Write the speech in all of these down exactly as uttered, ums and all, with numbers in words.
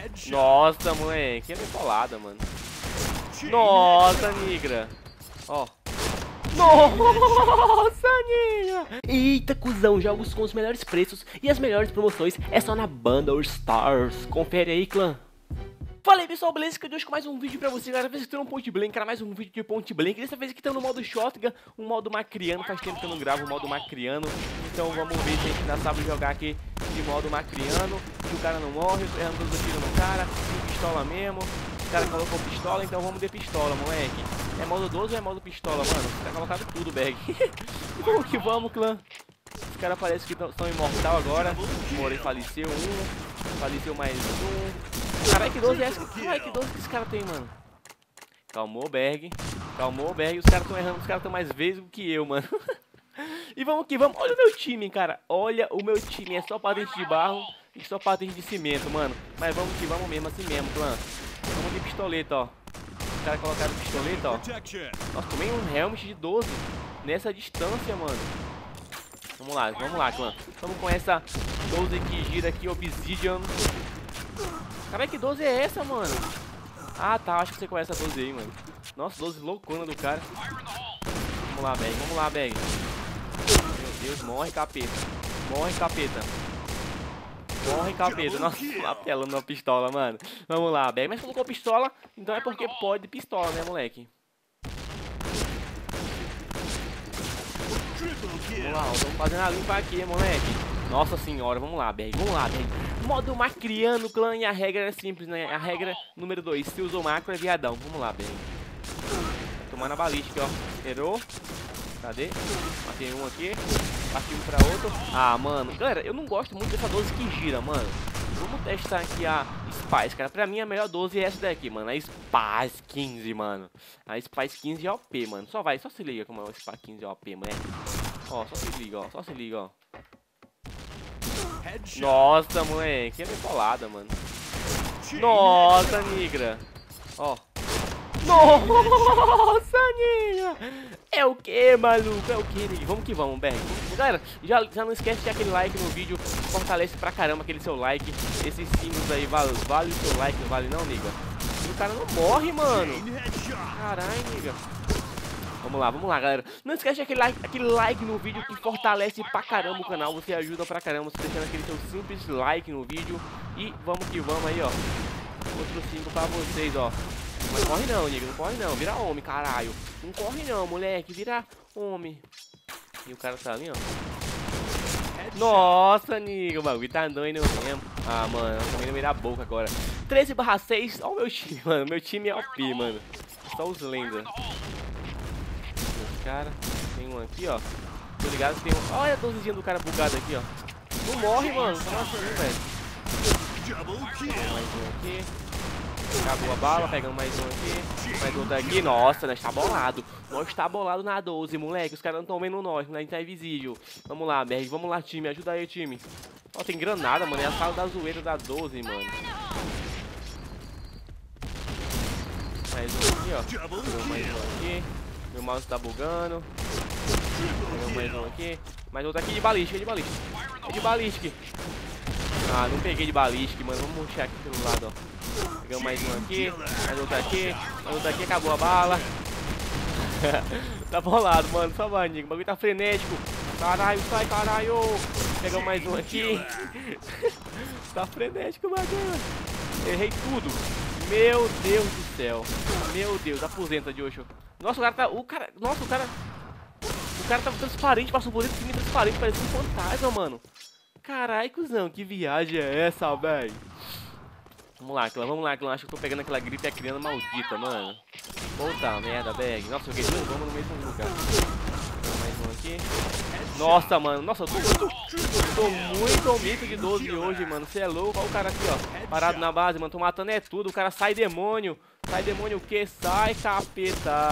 Nossa, moleque, é bolada, mano. Nossa, nigra. Ó. Nossa, nigra. Eita, cuzão, jogos com os melhores preços e as melhores promoções é só na Bundle Stars. Confere aí, clã. Fala aí, pessoal, beleza? Que eu hoje com mais um vídeo pra você, galera. Dessa vez que tô no Point Blank, cara, mais um vídeo de Point Blank. Dessa vez aqui tô no modo Shotgun, um modo macriano. Faz tempo que eu não gravo o modo macriano. Então vamos ver se a gente ainda sabe jogar aqui de modo macriano. Se o cara não morre, errando todos os tiros no cara, de pistola mesmo. O cara colocou pistola, então vamos de pistola, moleque. É modo doze ou é modo pistola, mano? Tá colocado tudo, bag. Vamos que vamos, clã. Os caras parecem que estão imortal agora. Morei faleceu um, faleceu mais um. Caralho, que doze é essa? Caralho, que doze que esse cara tem, mano? Calmou, Berg. Calmou, Berg. Os caras estão errando, os caras estão mais vezes do que eu, mano. E vamos que vamos. Olha o meu time, cara. Olha o meu time. É só patente de barro e só patente de cimento, mano. Mas vamos que vamos mesmo, assim mesmo, clã. Vamos de pistoleta, ó. Os caras colocaram pistoleta, ó. Nossa, tomei um helmet de doze nessa distância, mano. Vamos lá, vamos lá, clã. Vamos com essa doze que gira aqui, Obsidian. Caralho, que doze é essa, mano? Ah, tá, acho que você conhece a doze aí, mano. Nossa, doze loucona do cara. Vamos lá, Bag, vamos lá, Bag. Meu Deus, morre, capeta. Morre, capeta. Morre, capeta. Nossa, apelando na pistola, mano. Vamos lá, Bag. Mas colocou pistola, então é porque pode pistola, né, moleque? Vamos lá, estamos fazendo a limpa aqui, moleque. Nossa senhora, vamos lá, Bag. Vamos lá, Bag. Modo macriano, clã, e a regra é simples, né? A regra número dois, se usou macro é viadão. Vamos lá, Bag. Tomando a balística, ó. Errou. Cadê? Matei um aqui. Partiu pra outro. Ah, mano. Galera, eu não gosto muito dessa doze que gira, mano. Vamos testar aqui a Spice, cara. Pra mim a melhor doze é essa daqui, mano. A Spice quinze, mano. A Spice quinze é O P, mano. Só vai, só se liga como é a Spice quinze é O P, mano. Ó, só se liga, ó. Só se liga, ó. Nossa, moleque. É bolada, mano. Nossa, nigra. Ó. Nossa, nigra. É o que, maluco? É o que, nigra? Vamos que vamos, Berg. Galera, já, já não esquece de aquele like no vídeo. Fortalece pra caramba aquele seu like. Esses símbolos aí, vale, vale o seu like, não vale não, niga? O cara não morre, mano. Caralho, niga. Vamos lá, vamos lá, galera. Não esquece de aquele like, aquele like no vídeo que fortalece pra caramba o canal. Você ajuda pra caramba, você deixando aquele seu simples like no vídeo. E vamos que vamos aí, ó. Outro cinco pra vocês, ó. Mas corre não, nigga, não corre não. Vira homem, caralho. Não corre não, moleque. Vira homem. E o cara tá ali, ó. Nossa, nigga, o bagulho tá doido mesmo. Ah, mano, eu também não me dá a boca agora. treze barra seis, olha o meu time, mano. Meu time é O P, mano. Só os lendas. Cara, tem um aqui, ó. Tô ligado que tem um. Olha a dozezinha do cara bugado aqui, ó. Não morre, mano. Como assim, velho? Mais um aqui. Acabou a bala, pegamos mais um aqui. Mais outro aqui. Nossa, nós tá bolado. Nós tá bolado na doze, moleque. Os caras não tão vendo nós, a gente tá invisível. Vamos lá, Berg. Vamos lá, time. Ajuda aí, time. Ó, tem granada, mano. É a sala da zoeira da doze, mano. Mais um aqui, ó. Pegamos mais um aqui. Meu mouse tá bugando. Pegamos mais um aqui. Mais outro aqui de balística, de balística. É de balística. Ah, não peguei de balística, mano. Vamos murchar aqui pelo lado, ó. Pegamos mais um aqui. Mais outro aqui. Mais outro aqui. Acabou a bala. Tá bolado, mano. Só vai, Nico. O bagulho tá frenético. Caralho, sai, caralho. Pegamos mais um aqui. Tá frenético o bagulho. Errei tudo. Meu Deus do céu. Meu Deus, aposenta de hoje. Nossa, o cara tá. O cara. Nossa, o cara. O cara tava transparente, passou por dentro, transparente, parecia um fantasma, mano. Carai, cuzão, que viagem é essa, velho? Vamos lá, clã, vamos lá, clã. Acho que eu tô pegando aquela gripe criança maldita, mano. Puta merda, bag. Nossa, eu joguei dois bombas no mesmo lugar. Mais um aqui. Nossa, mano. Nossa, eu tô muito. Tô muito mito de doze hoje, mano. Você é louco. Olha o cara aqui, ó. Parado na base, mano. Tô matando é tudo. O cara sai demônio. Sai demônio o quê? Sai, capeta.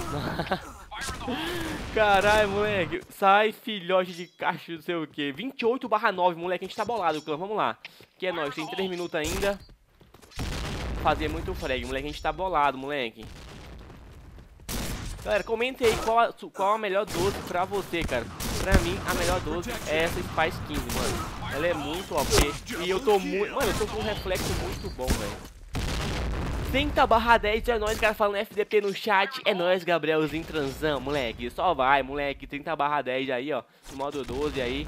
Caralho, moleque. Sai, filhote de caixa, não sei o que. vinte e oito barra nove, moleque. A gente tá bolado, clã. Vamos lá. Que é nóis. Tem três minutos ainda. Fazer muito frag, moleque. A gente tá bolado, moleque. Galera, comente aí qual a, qual a melhor doze pra você, cara. Pra mim, a melhor doze é essa Spice quinze, mano. Ela é muito O P. E eu tô muito... Mano, eu tô com um reflexo muito bom, velho. trinta barra dez, é nóis, cara, falando F D P no chat. É nóis, Gabrielzinho transão, moleque. Só vai, moleque. trinta barra dez aí, ó. No modo doze aí.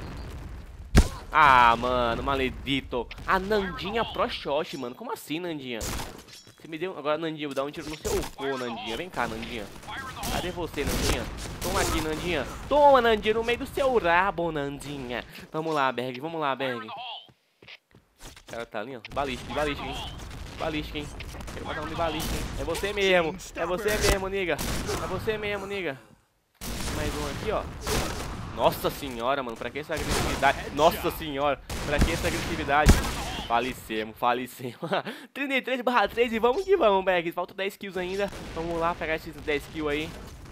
Ah, mano, maledito. A Nandinha Pro Shot, mano. Como assim, Nandinha? Você me deu... Agora, Nandinha, vou dar um tiro no seu cu, Nandinha. Vem cá, Nandinha. Cadê você, Nandinha? Toma aqui, Nandinha. Toma, Nandinha, no meio do seu rabo, Nandinha. Vamos lá, Berg. Vamos lá, Berg. O cara tá ali, ó. Balística, balística, hein. Balística, hein. Quero matar um de balística, hein. É você mesmo. É você mesmo, niga. É você mesmo, niga. Mais um aqui, ó. Nossa senhora, mano. Pra que essa agressividade? Nossa senhora. Pra que essa agressividade? Falecemos, falecemos. trinta e três barra três e vamos que vamos, Berg. Falta dez kills ainda. Vamos lá pegar esses dez kills aí.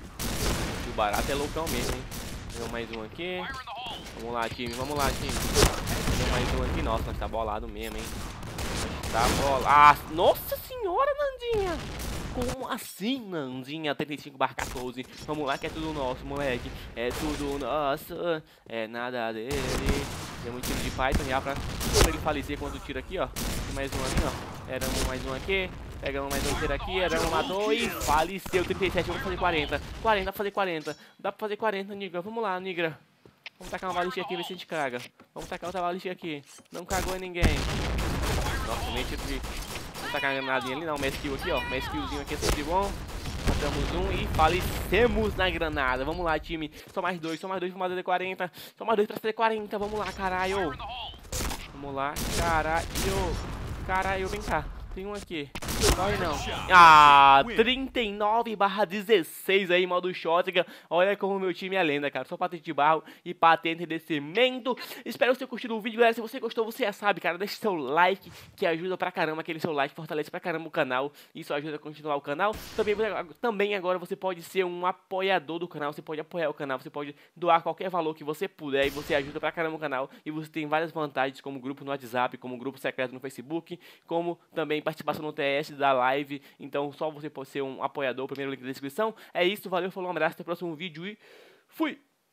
O barato é loucão mesmo, hein. Tem mais um aqui. Vamos lá, time. Vamos lá, time. Tem mais um aqui. Nossa, nós tá bolado mesmo, hein. Tá bolado. Ah, nossa senhora, Nandinha. Como assim, Nandinha? trinta e cinco barra quatorze. Vamos lá que é tudo nosso, moleque. É tudo nosso. É nada dele. Tem um tiro de Python já pra ele falecer quando tira aqui, ó. Tem mais um aqui, ó. Era um, mais um aqui. Pegamos mais um tiro aqui. Era um, matou e faleceu. trinta e sete. Vamos fazer quarenta. quarenta, dá pra fazer quarenta. Dá pra fazer quarenta, nigra. Vamos lá, nigra. Vamos tacar uma balística aqui e ver se a gente caga. Vamos tacar outra balística aqui. Não cagou em ninguém. Nossa, nem tiro de... Não tacar granadinha ali, não. Uma skill aqui, ó. Uma skillzinho aqui é sempre bom. Matamos um e falecemos na granada. Vamos lá, time. Só mais dois, só mais dois pra fazer quarenta. Só mais dois pra fazer quarenta. Vamos lá, caralho. Vamos lá, caralho. Caralho, vem cá. Tem um aqui. Corre não. Ah, trinta e nove barra dezesseis aí, modo shotgun. Olha como o meu time é lenda, cara. Só patente de barro e patente de cimento. Espero que você tenha curtido o vídeo, galera. Se você gostou, você já sabe, cara. Deixa seu like, que ajuda pra caramba. Aquele seu like fortalece pra caramba o canal. Isso ajuda a continuar o canal. Também, também agora você pode ser um apoiador do canal. Você pode apoiar o canal. Você pode doar qualquer valor que você puder. E você ajuda pra caramba o canal. E você tem várias vantagens, como grupo no WhatsApp, como grupo secreto no Facebook, como também participação no T S da live. Então só você pode ser um apoiador. Primeiro link na descrição. É isso, valeu, falou, um abraço, até o próximo vídeo e fui!